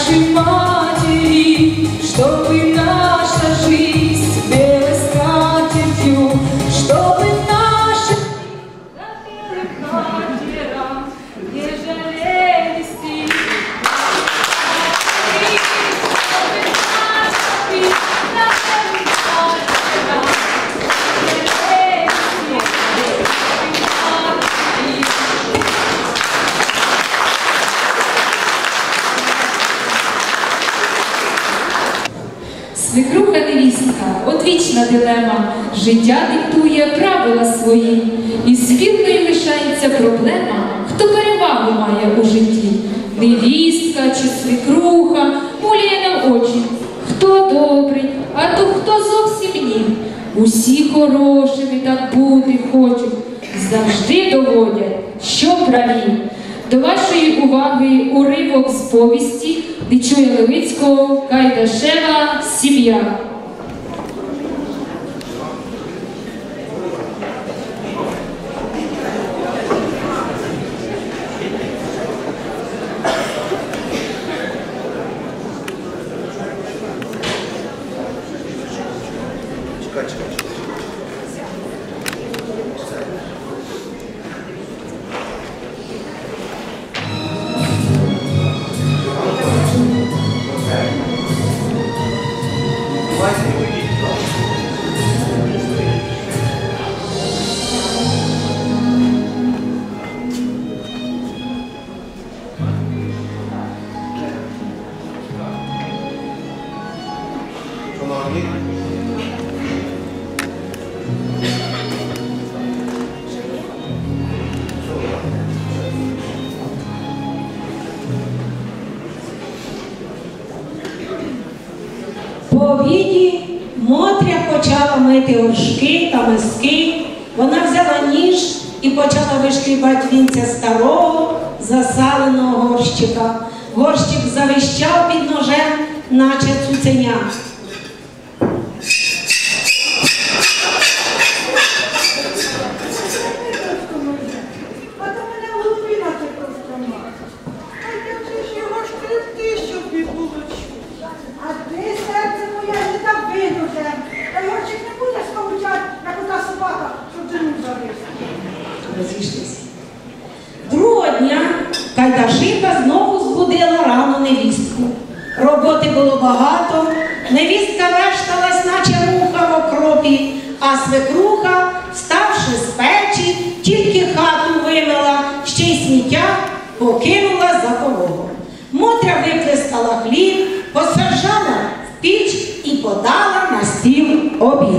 нашей матери, чтобы наша жизнь белой скатертью, чтобы наши на белых матерах не жалели стих. Чтобы наша жизнь на белых матерах не жалели стих. Свекруха-невістка – одвічна дилема. Життя диктує правила свої. І спірною лишається проблема, хто перевагу має у житті. Невістка чи свекруха муляє нам очі. Хто добрий, а то хто зовсім ні. Усі хорошими так бути хочуть. Завжди доводять, що праві. До вашої уваги уривок з повісті Нечуя Левицького «Кайдашева сім'я». По обіді Мотря почала мити горшки та миски. Вона взяла ніж і почала вишкрібати вінця старого засаленого горщика. Горщик завищав під ножем, наче цуценя. Другого дня Кайдашиха знову збудила рано невістку. Роботи було багато, невістка вешталась, наче муха в окропі, а свекруха, вставши з печі, тільки хату вимила, ще й сміття покинула за порогом. Мотря виплескала хліб, посаджала в піч і подала на стіл обід.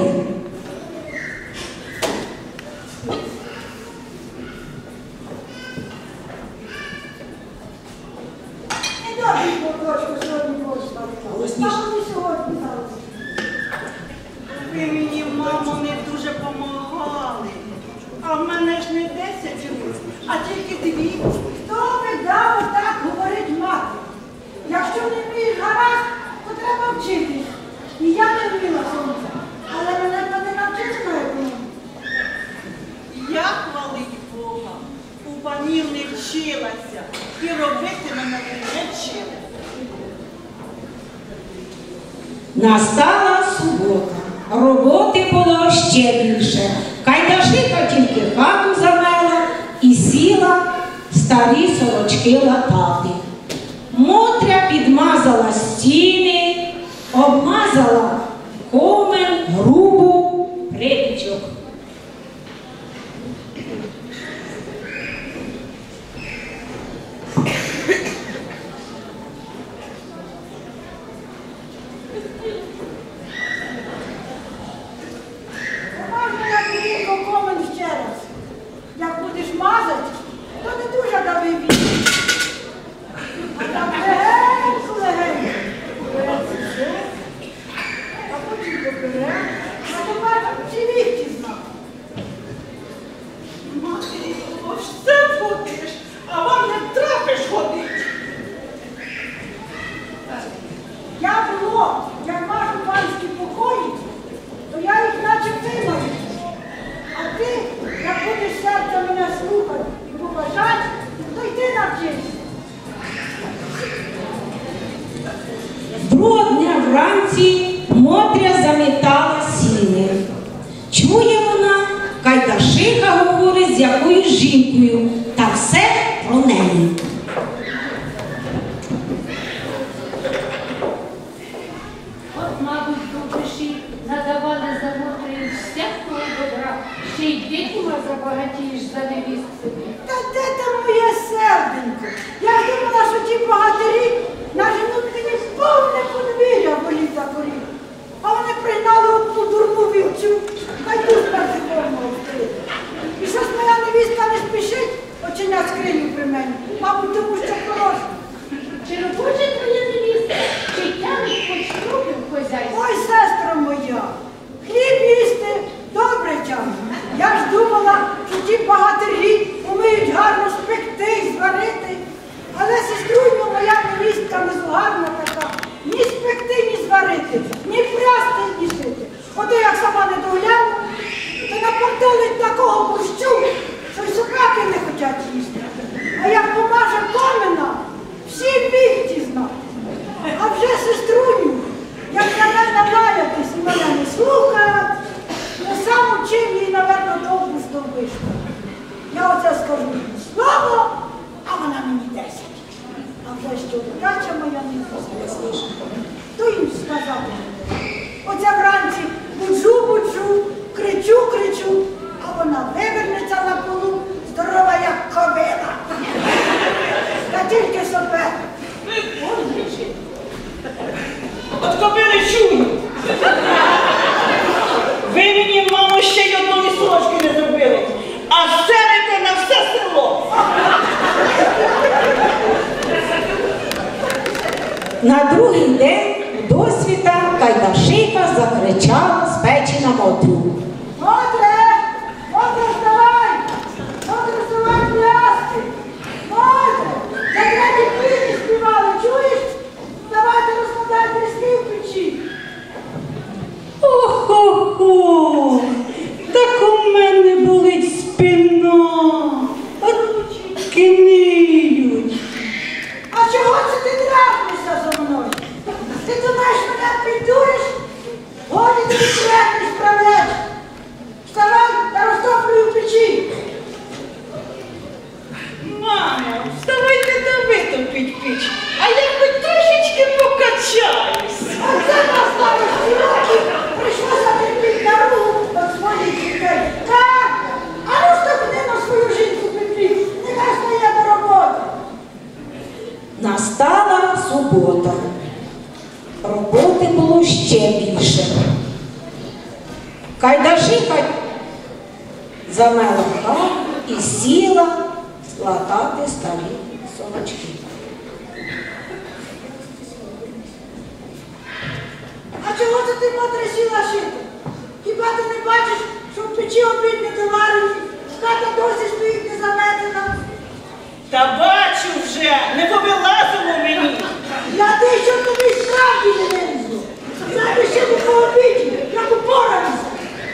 Ви мені, мамо, не дуже помагали. А в мене ж не 10 рук, а тільки 2. Хто би дав так говорить мати? Якщо не вмієш гаразд, то треба вчитись. І я не вміла сонця, але мене не навчити на економіку. Я, хвалить Бога, у панів не вчилася і робити мене не вчилася. Настала субота. Роботи було ще більше. Кайдашиха тільки хату замела і сіла старі сорочки латати. Мотря підмазала стіни, обмазала комен, грубу, припічок. Можна на твій комен ще раз. Як будеш мазати, то не дуже дави він. А так легенько, легенько. А потім добере. метала сіни. Чує вона, Кайдашиха говорить з якоюсь жінкою, та все про неї. От, мабуть, душі надавали за Мотрою всякого добра, ще й дітьма забагатієш за невістку. Та де там моє серденько? Я ж думала, що ті богатирі наженуть мені повне подвір'я болі за поріг. А вони пригнали одну дурну вівцю, хай тут персиком встиг. І щось моя невістка не спішить очинять скриню при мені. Мабуть, тому що хороша. Чи робоча твоя невістка, чи тянуть хоч трохи в хозяйстві? Ой, сестра моя, хліб їсти добре тягне. Я ж думала, що ті богатирі вміють гарно спекти і зварити. Але сеструнья моя невістка незугарна така. Ні спекти, ні зварити, ні прясти, ні шити. Ото як сама не догляну, то напортелить такого борщу, що й собаки не хочуть їсти. А як помаже комина, всі бігті знати. А вже сеструню, як на мене лаятись і мене не слухають, то сам учив їй, напевно, довго здобишка. Я оце скажу їй слово, а вона мені 10. А вже що дача моя не послухає. То їм сказати. Оце вранці буджу, кричу, а вона вивернеться на полу, здорова, як кобила. Та тільки сопе. Ой, лежить. От кобили чую. Ви мені, мамо, ще й одної сорочки не зробили, а серете на все село. На другий день досвіта Кайдашиха закричала з печі на Мотрю. Мотре, вставай! Мотре, вставай, пляски! Мотре, за третій пісні співали, чуєш? Давайте розкладай тріски в печі. Охо-хо, так у мене болить спина, ручки ниють. А чого це ти драпнешся зо мною? Ти думаєш, мене піддуриш? Годі тобі крепкий справляєш. Вставай та розтоплюй в печі. Мамо, вставайте та витопіть піч, а я хоч трошечки покачаюсь. А це на старості років прийшлося терпіти наругу від своїх дітей. Так, а ну стопни на свою жінку Петрі, нехай стає до роботи. Настала субота. Роботи було ще більше. Кайдашиха замела хату і сіла складати старі сорочки. А чого це ти, Мотре, сіла шити? Хіба ти не бачиш, що в печі обід не доварені, хата досі стоїть не заметена? Та бачу вже, не повилазило мені. Я ти, що тобі справді не вилізло. Знаєш, ще не по обіді, як упоралися.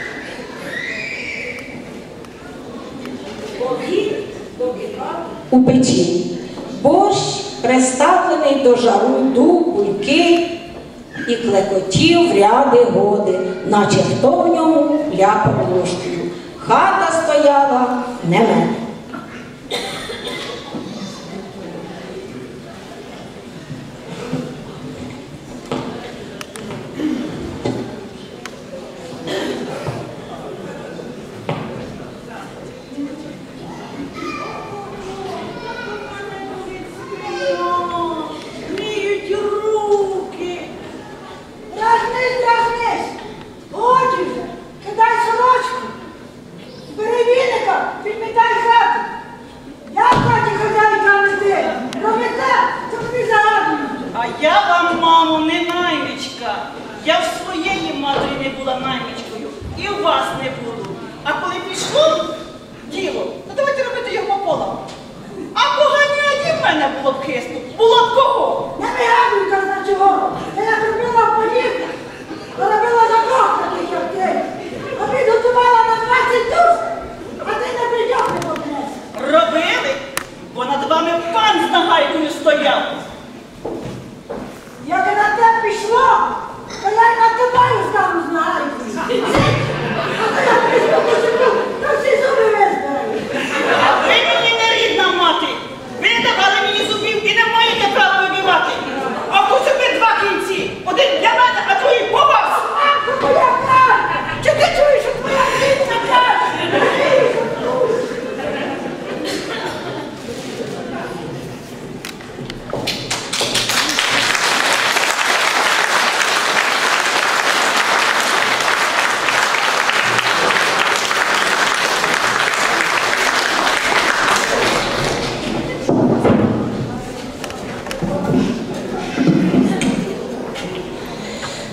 Обід добігав у печі. Борщ, приставлений до жару бульки, і клекотів в ряди годи, наче хто в ньому ляпав ложкою. Хата стояла неме. Міють руки. Дражнись. Годі вже, кидай сорочку. Бери віника, підмітай хату. Я в хаті хазяйка, а не ти. Роби так, то тобі загадую. А я вам, мамо, не наймичка. Я в своєї матері не була наймичкою і в вас не буду. А коли пішло діло, то давайте робити його пополам. А поганяді в мене було б хисту. Було б кого? Не вигадуй, казна чого. Я як робила в подібне, то робила за Бог таких, як ти. А підготувала на 20 душ, а ти не прийдеш не попнеш. Робили, бо над вами пан з нагайкою стояв. Як на те пішло, то я й над тобою стану знаю.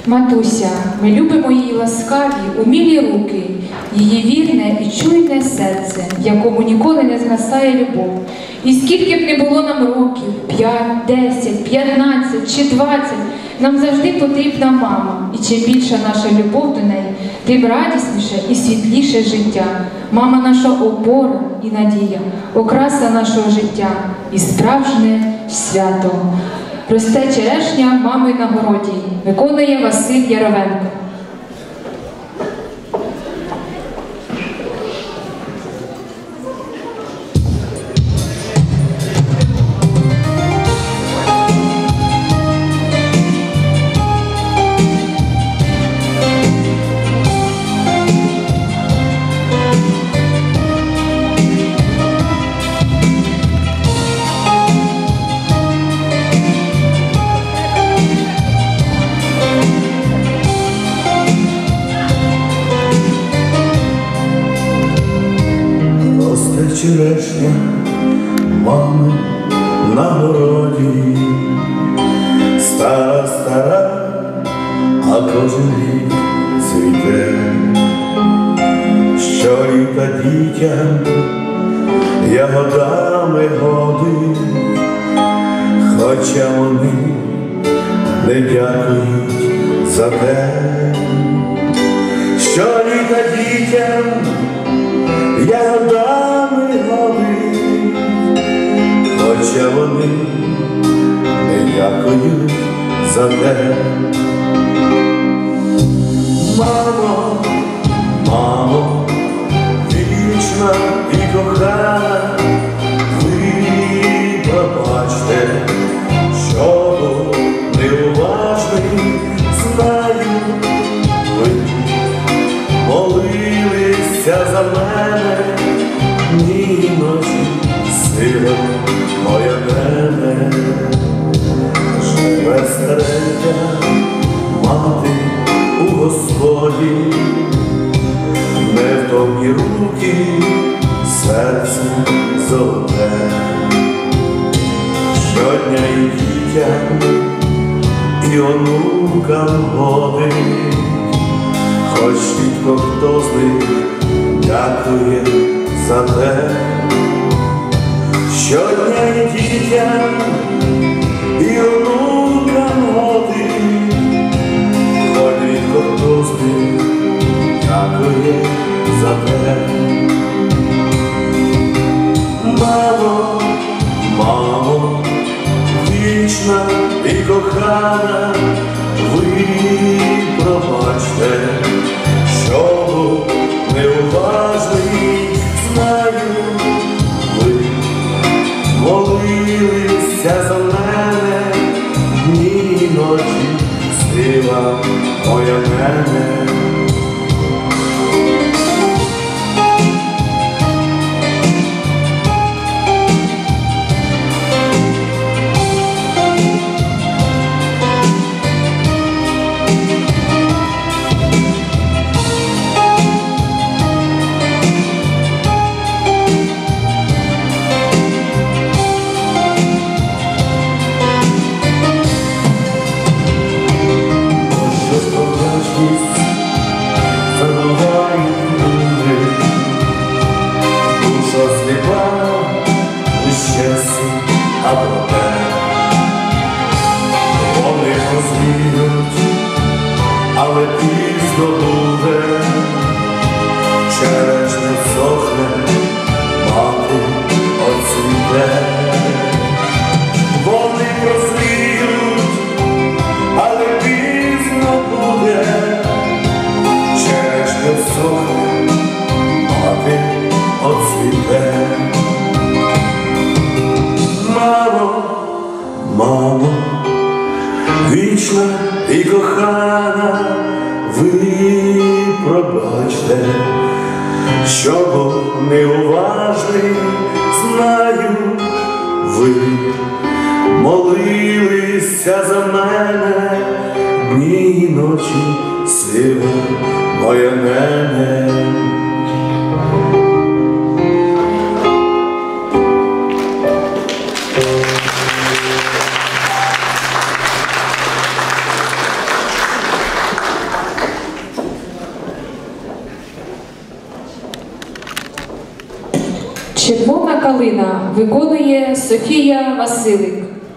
Матуся, ми любимо її ласкаві, умілі руки, її вірне і чуйне серце, в якому ніколи не згасає любов. І скільки б не було нам років, 5, 10, 15 чи 20, нам завжди потрібна мама. І чим більша наша любов до неї, тим радісніше і світліше життя. Мама наша опора і надія, окраса нашого життя і справжнє свято. Росте черешня мами на городі, виконує Василь Яровенко. Черешня мами на городі, стара, стара, а кожен рік цвіте. Щоліта дітям ягодами годить, хоча вони не дякують за те. Щоліта дітям ягодами годить, хоча вони не дякують за те. Мамо, мамо, вічна і кохана, ви пробачте, що був неуважний, знаю, ви молилися за мене, ні ночі, сила моя мене. Живе старенька мати у Господі, невтомні руки, серце золоте. Щодня і дітям, і онукам годить, хоч рідко хто з них дякує за те. Щодня і дітям, і онукам годить, хоч рідко хто з них дякує за те. Мамо, мамо, вічна і кохана, ви пробачте, що був неуважний, знаю, ви молилися за мене, дні ночі, сила моя мене. Але пізно буде, черешня сохне, мати оцвіте. Вони прозріють, але пізно буде, черешня сохне, мати оцвіте. Мамо, мамо, вічна і кохана, ви пробачте, що був неуважний, знаю, ви молилися за мене, дні й ночі, сила моя мене. Калина виконує Софія Василик.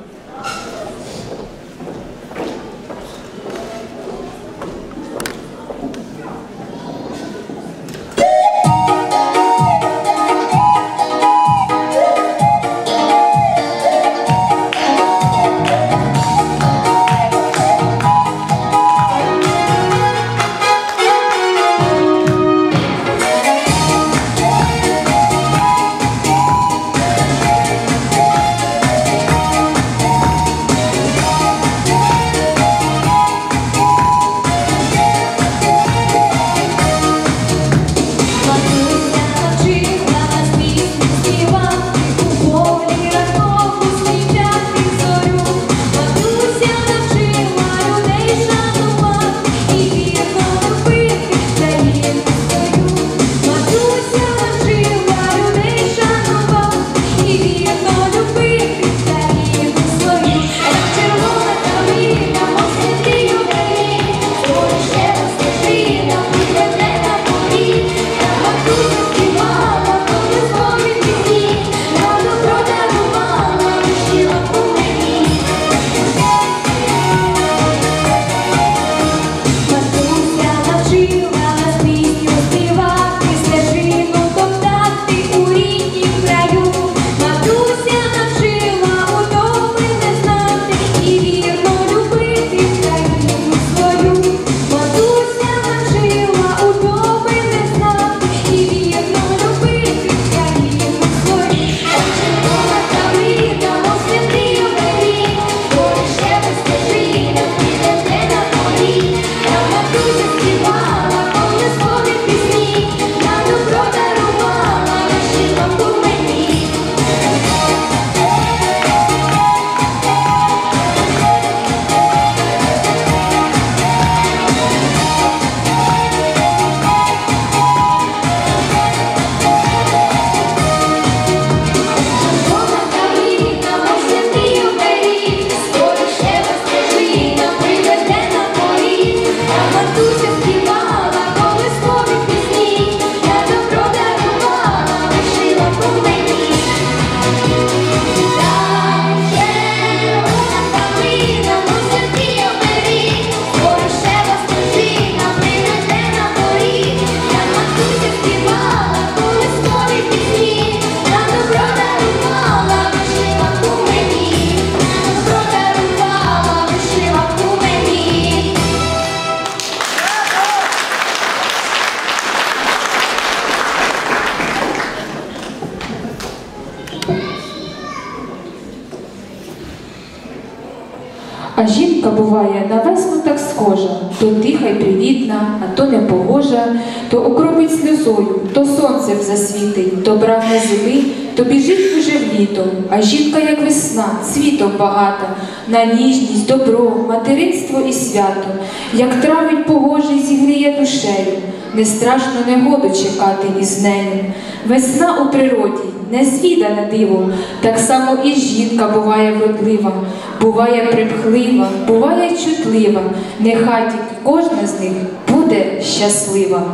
А жінка буває на весну так схожа, то тиха й привітна, а то непогожа, то окропить сльозою, то сонцем засвітить, то прагне зими, то біжить уже в літо. А жінка, як весна, цвітом багата, на ніжність, добро, материнство і свято, як травить погожий, зігріє душею, не страшно негоду чекати із нею. Весна у природі, незвідане диво, так само і жінка буває вродлива, буває примхлива, буває чутлива, нехай тільки кожна з них буде щаслива.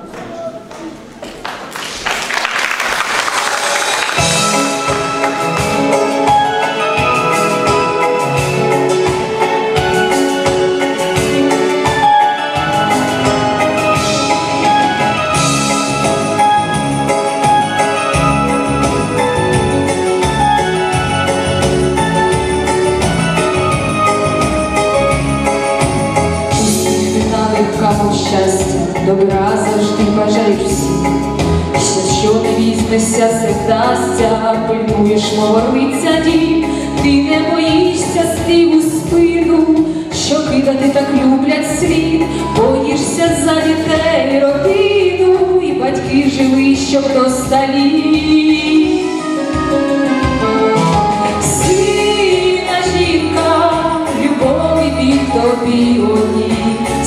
Щастя, добра завжди бажають всі, що не візьмешся, все вдасться, пильнуєш, мов орлиця дім, ти не боїшся слів у спину, що кидати так люблять слід, боїшся за дітей, родину, і батьки жили, щоб до столі. Сильна жінка, любові від тобі одній,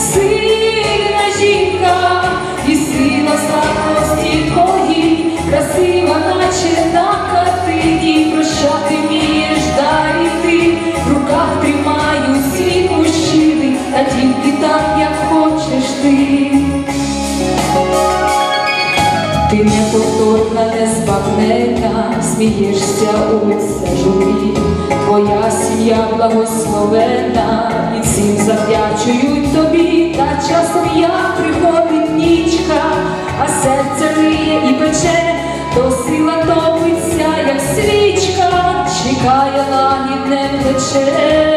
жінка, і сила слабкості твої, красива, наче на картині, прощати вмієш далі ти, в руках тримають світ мужчини, та тільки так, як хочеш ти. Ти неповторна, незбагненна, смієшся у лице журі. Твоя сім'я благословенна, і цим завдячують тобі. Та часом як приходить нічка, а серце риє і пече, то сила топиться, як свічка, чекає лагідне плече.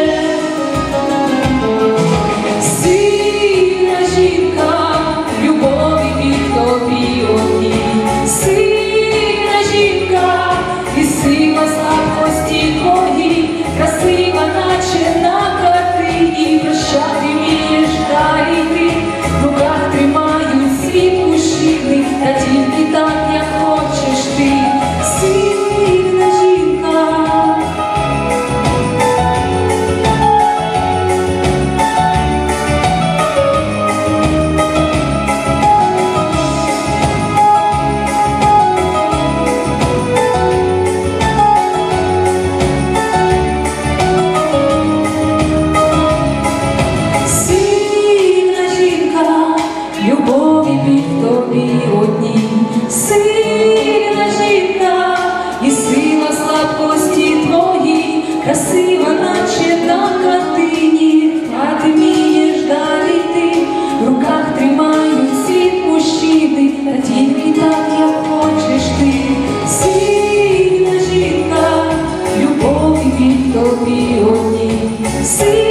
Сильна жінка, любові від тобі одній. Сильна жінка, і сила слабкості твої, красива, наче на картині. Прощати вмієш далі йти, в руках тримають світ мужчини, та тільки так, як хочеш ти. Сильна жінка. Любові від тобі одній. Сильна жінка, і сила слабкості твої, красива, наче на картині, а ти вмієш далі йти, в руках тримають світ мужчини, та тільки так, як хочеш ти. Сильна жінка, любові від тобі одній.